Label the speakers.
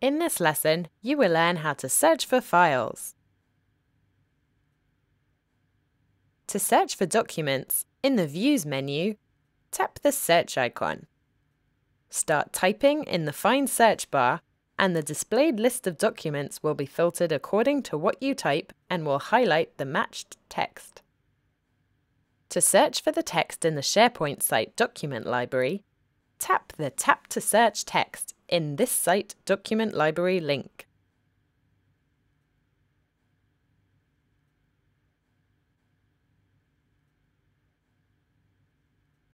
Speaker 1: In this lesson, you will learn how to search for files. To search for documents, in the Views menu, tap the search icon. Start typing in the Find search bar, and the displayed list of documents will be filtered according to what you type and will highlight the matched text. To search for the text in the SharePoint site document library, tap the Tap to Search Text in this site document library link.